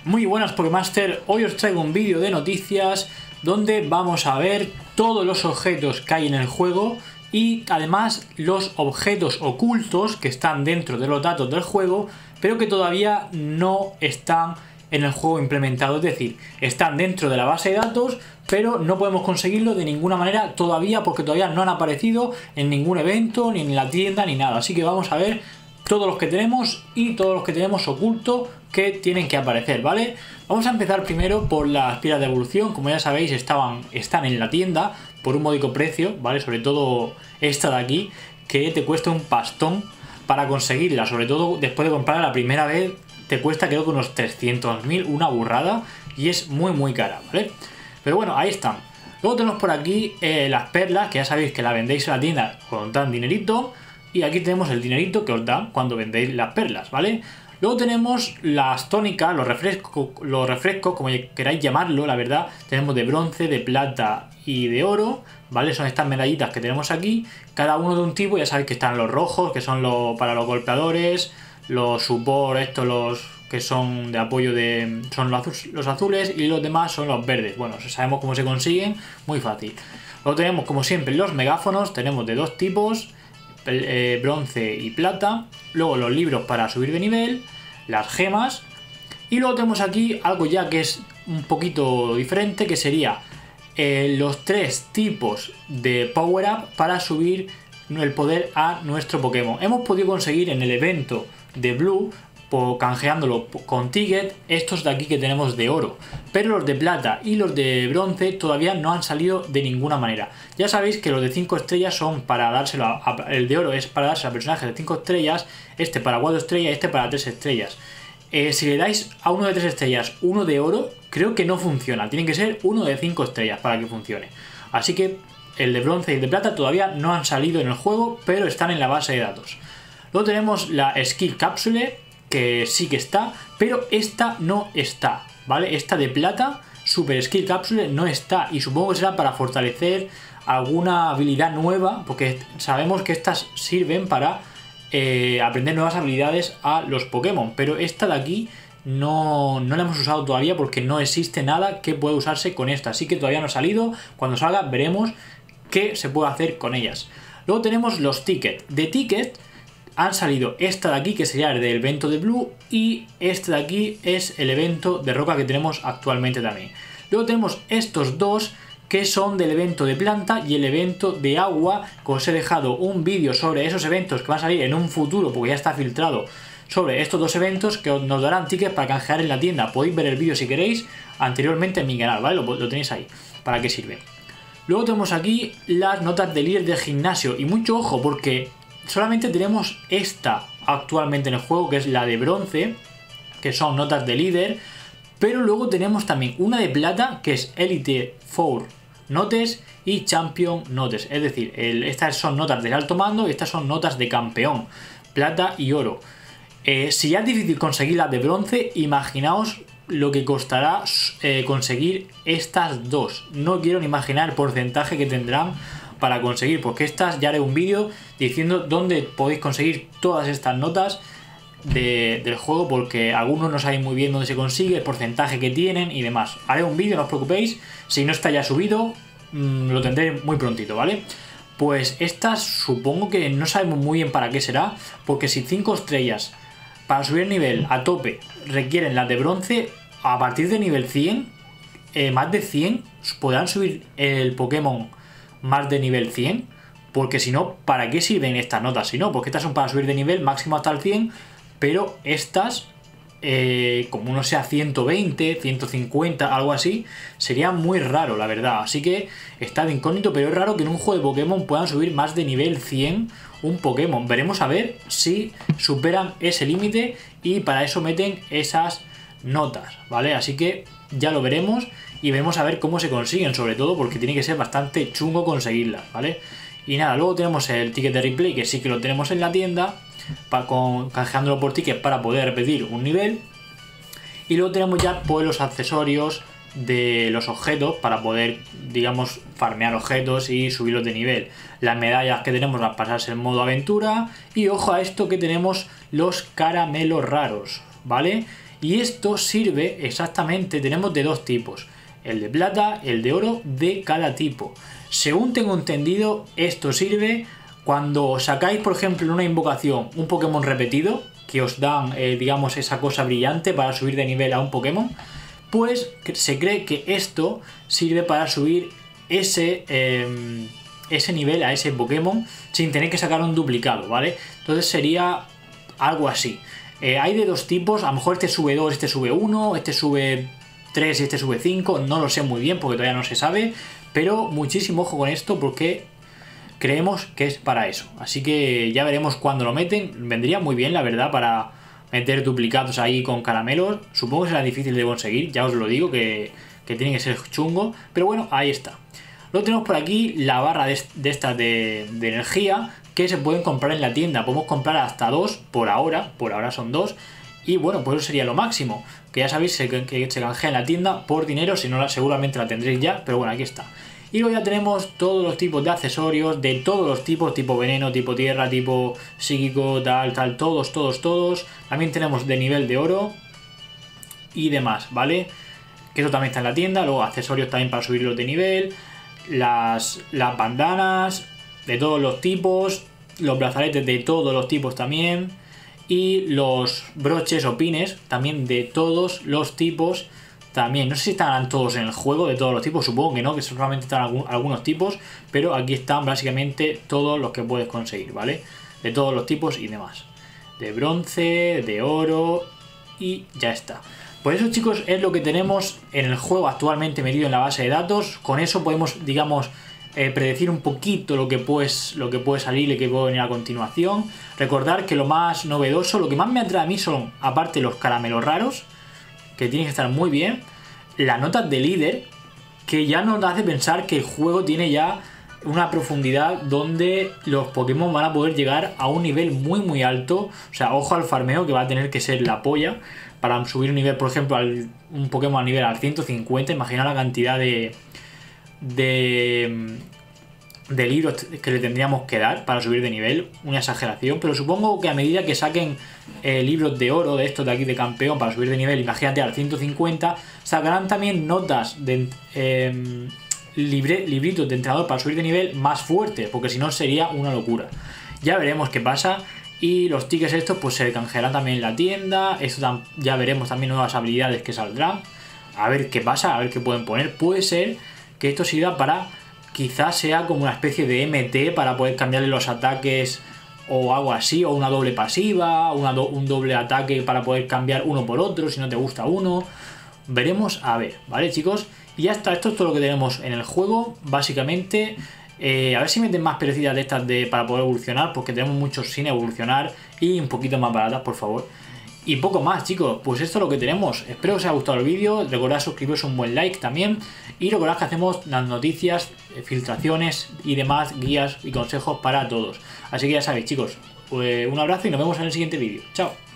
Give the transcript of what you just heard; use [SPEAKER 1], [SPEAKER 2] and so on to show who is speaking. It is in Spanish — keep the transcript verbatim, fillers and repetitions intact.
[SPEAKER 1] Muy buenas Pokémaster, hoy os traigo un vídeo de noticias donde vamos a ver todos los objetos que hay en el juego y además los objetos ocultos que están dentro de los datos del juego pero que todavía no están en el juego implementado, es decir, están dentro de la base de datos pero no podemos conseguirlo de ninguna manera todavía porque todavía no han aparecido en ningún evento, ni en la tienda, ni nada. Así que vamos a ver todos los que tenemos y todos los que tenemos oculto que tienen que aparecer, ¿vale? Vamos a empezar primero por las piedras de evolución. Como ya sabéis, estaban, están en la tienda por un módico precio, ¿vale? Sobre todo esta de aquí, que te cuesta un pastón para conseguirla. Sobre todo después de comprarla la primera vez, te cuesta creo que unos trescientos mil, una burrada, y es muy muy cara, ¿vale? Pero bueno, ahí están. Luego tenemos por aquí eh, las perlas, que ya sabéis que la vendéis en la tienda, os dan dinerito. Y aquí tenemos el dinerito que os dan cuando vendéis las perlas, ¿vale? Luego tenemos las tónicas, los refrescos, los refrescos, como queráis llamarlo, la verdad. Tenemos de bronce, de plata y de oro, ¿vale? Son estas medallitas que tenemos aquí, cada uno de un tipo. Ya sabéis que están los rojos, que son los para los golpeadores, los support, estos los que son de apoyo de... son los, azul, los azules, y los demás son los verdes. Bueno, sabemos cómo se consiguen, muy fácil. Luego tenemos, como siempre, los megáfonos, tenemos de dos tipos, Eh, bronce y plata. Luego los libros para subir de nivel, las gemas, y luego tenemos aquí algo ya que es un poquito diferente, que sería eh, los tres tipos de power up para subir el poder a nuestro Pokémon. Hemos podido conseguir en el evento de Blue, canjeándolo con ticket, estos de aquí que tenemos de oro, pero los de plata y los de bronce todavía no han salido de ninguna manera. Ya sabéis que los de cinco estrellas son para dárselo a, a, el de oro es para dárselo a personajes de cinco estrellas, este para cuatro estrellas y este para tres estrellas. Eh, si le dais a uno de tres estrellas uno de oro, creo que no funciona, tiene que ser uno de cinco estrellas para que funcione. Así que el de bronce y el de plata todavía no han salido en el juego, pero están en la base de datos. Luego tenemos la Skill Capsule, que sí que está, pero esta no está, ¿vale? Esta de plata, Super Skill Capsule, no está, y supongo que será para fortalecer alguna habilidad nueva, porque sabemos que estas sirven para eh, aprender nuevas habilidades a los Pokémon, pero esta de aquí no, no la hemos usado todavía porque no existe nada que pueda usarse con esta, así que todavía no ha salido. Cuando salga veremos qué se puede hacer con ellas. Luego tenemos los tickets. De ticket han salido esta de aquí, que sería el del evento de Blue, y este de aquí es el evento de roca que tenemos actualmente también. Luego tenemos estos dos que son del evento de planta y el evento de agua, que os he dejado un vídeo sobre esos eventos que van a salir en un futuro porque ya está filtrado, sobre estos dos eventos que nos darán tickets para canjear en la tienda. Podéis ver el vídeo si queréis anteriormente en mi canal, ¿vale? Lo, lo tenéis ahí, para qué sirve. Luego tenemos aquí las notas de líder de gimnasio, y mucho ojo porque solamente tenemos esta actualmente en el juego, que es la de bronce, que son notas de líder, pero luego tenemos también una de plata, que es Elite cuatro Notes y Champion Notes, es decir, el, estas son notas del alto mando y estas son notas de campeón, plata y oro. Eh, si ya es difícil conseguir las de bronce, imaginaos lo que costará eh, conseguir estas dos. No quiero ni imaginar el porcentaje que tendrán para conseguir, porque estas ya haré un vídeo diciendo dónde podéis conseguir todas estas notas de, del juego, porque algunos no saben muy bien dónde se consigue, el porcentaje que tienen y demás. Haré un vídeo, no os preocupéis, si no está ya subido, mmm, lo tendré muy prontito, ¿vale? Pues estas supongo que no sabemos muy bien para qué será, porque si cinco estrellas para subir nivel a tope requieren las de bronce, a partir de nivel cien, eh, más de cien, podrán subir el Pokémon más de nivel cien, porque si no, ¿para qué sirven estas notas? Si no, porque estas son para subir de nivel máximo hasta el cien, pero estas, eh, como uno sea ciento veinte, ciento cincuenta, algo así, sería muy raro, la verdad. Así que está de incógnito, pero es raro que en un juego de Pokémon puedan subir más de nivel cien un Pokémon. Veremos a ver si superan ese límite y para eso meten esas notas, ¿vale? Así que ya lo veremos. Y veremos a ver cómo se consiguen, sobre todo porque tiene que ser bastante chungo conseguirlas, ¿vale? Y nada, luego tenemos el ticket de replay, que sí que lo tenemos en la tienda, para, con, canjeándolo por ticket para poder repetir un nivel. Y luego tenemos ya pues los accesorios de los objetos para poder, digamos, farmear objetos y subirlos de nivel. Las medallas que tenemos para pasarse en modo aventura. Y ojo a esto, que tenemos los caramelos raros, ¿vale? Y esto sirve exactamente, tenemos de dos tipos, el de plata, el de oro de cada tipo. Según tengo entendido, esto sirve cuando sacáis, por ejemplo, en una invocación un Pokémon repetido, que os dan, eh, digamos, esa cosa brillante para subir de nivel a un Pokémon, pues se cree que esto sirve para subir ese, eh, ese nivel a ese Pokémon sin tener que sacar un duplicado, ¿vale? Entonces sería algo así. Eh, hay de dos tipos, a lo mejor este sube dos, este sube uno, este sube tres y este sube cinco, no lo sé muy bien porque todavía no se sabe, pero muchísimo ojo con esto porque creemos que es para eso. Así que ya veremos cuando lo meten, vendría muy bien la verdad para meter duplicados ahí con caramelos, supongo que será difícil de conseguir, ya os lo digo que, que tiene que ser chungo, pero bueno, ahí está. Luego tenemos por aquí la barra de, de estas de, de energía que se pueden comprar en la tienda. Podemos comprar hasta dos por ahora, por ahora son dos. Y bueno, pues eso sería lo máximo. Que ya sabéis que, que se canjea en la tienda por dinero, si no la, seguramente la tendréis ya, pero bueno, aquí está. Y luego ya tenemos todos los tipos de accesorios, de todos los tipos, tipo veneno, tipo tierra, tipo psíquico, tal, tal, todos, todos, todos. También tenemos de nivel de oro y demás, ¿vale? Que eso también está en la tienda. Luego accesorios también para subirlos de nivel. Las, las bandanas de todos los tipos, los brazaletes de todos los tipos también, y los broches o pines también de todos los tipos también. No sé si estarán todos en el juego de todos los tipos, supongo que no, que solamente están algún, algunos tipos, pero aquí están básicamente todos los que puedes conseguir, ¿vale? De todos los tipos y demás, de bronce, de oro, y ya está. Por eso, chicos, es lo que tenemos en el juego actualmente metido en la base de datos. Con eso podemos, digamos, eh, predecir un poquito lo que, pues, lo que puede salir y que puede venir a continuación. Recordar que lo más novedoso, lo que más me atrae a mí son, aparte los caramelos raros, que tienen que estar muy bien, las notas de líder, que ya nos hace pensar que el juego tiene ya una profundidad donde los Pokémon van a poder llegar a un nivel muy muy alto. O sea, ojo al farmeo, que va a tener que ser la polla para subir un nivel, por ejemplo, al, un Pokémon a nivel al ciento cincuenta. Imagina la cantidad de de, de libros que le tendríamos que dar para subir de nivel, una exageración. Pero supongo que a medida que saquen eh, libros de oro de estos de aquí de campeón para subir de nivel, imagínate al ciento cincuenta, sacarán también notas de eh, libre, libritos de entrenador para subir de nivel más fuertes, porque si no sería una locura. Ya veremos qué pasa. Y los tickets estos pues se canjearán también en la tienda. Esto ya veremos también nuevas habilidades que saldrán. A ver qué pasa, a ver qué pueden poner. Puede ser que esto sirva para, quizás sea como una especie de M T para poder cambiarle los ataques o algo así, o una doble pasiva, una do, un doble ataque para poder cambiar uno por otro si no te gusta uno. Veremos a ver, ¿vale, chicos? Y ya está, esto es todo lo que tenemos en el juego, básicamente. Eh, a ver si meten más perecidas de estas de, para poder evolucionar, porque tenemos muchos sin evolucionar y un poquito más baratas, por favor. Y poco más, chicos, pues esto es lo que tenemos. Espero que os haya gustado el vídeo, recordad suscribiros, un buen like también, y recordad que hacemos las noticias, filtraciones y demás guías y consejos para todos. Así que ya sabéis, chicos, pues un abrazo y nos vemos en el siguiente vídeo. Chao.